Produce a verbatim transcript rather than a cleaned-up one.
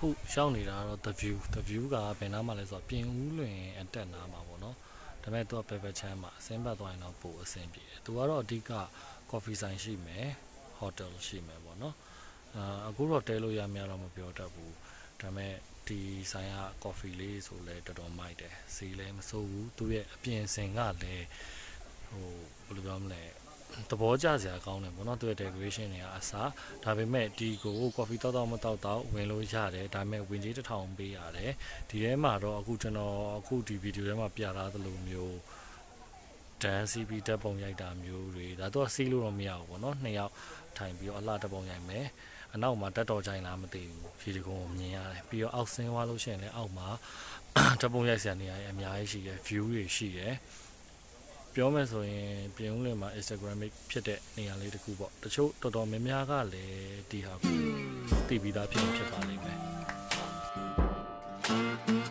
အခုရောက်နေတာတော့ the view the view ကဘယ်နားမှာလဲဆိုတော့ပြင်ဦးလွင်အတက်နားမှာပေါ့နော်ဒါပေမဲ့သူကဘယ်ဘက်ချမ်းမှာအစင်းဘက်သွားရင်တော့ပိုအဆင်ပြေတယ်သူကတော့အဓိက coffee ဆိုင်ရှိမယ် hotel ရှိမယ်ပေါ့နော်အာအခုတော့တဲလို့ရမရတော့မပြောတတ်ဘူးဒါပေမဲ့ဒီဆိုင်က coffee လေးဆိုလဲတော်တော်မိုက်တယ်ဈေးလည်းမစိုးဘူးသူရဲ့အပြင်စင်ကလည်းဟိုဘယ်လိုပြောမလဲသဘောကျစရာကောင်းတယ်ပေါ့နော်သူရဲ့ decoration တွေကအစားဒါပေမဲ့ဒီကို coffee တောက်တော့မတောက်တော့ဝင်လို့ရတယ်ဒါပေမဲ့ဝင်ကြီးတစ်ထောင်ပေးရတယ်ဒီထဲမှာတော့အခုကျွန်တော်အခုဒီ video ထဲမှာပြထားသလိုမျိုး dance စီးပြီးတက်ပုံရိုက်တာမျိုးတွေဒါတော့စီးလို့တော့မရဘူးပေါ့နော်နှစ်ယောက်ထိုင်ပြီးတော့အလှတက်ပုံရိုက်မယ်အနောက်မှာတက်တော်ကြိုင်လားမသိဘူးဖြေတကုံကိုမြင်ရတယ်ပြီးတော့အောက်ဆင်းသွားလို့ရှိရင်လည်းအောက်မှာတက်ပုံရိုက်စရာနေရာအများကြီးရှိတယ် view တွေရှိတယ်ပြောမယ်ဆိုရင်ပြင်ဦးလွင်မှာ Instagramic ဖြစ်တဲ့နေရာလေးတစ်ခုပေါ့တချို့တော်တော်များများကလည်းဒီဟာကိုသိပြီးသားဖြစ်ဖြစ်ပါလိမ့်မယ်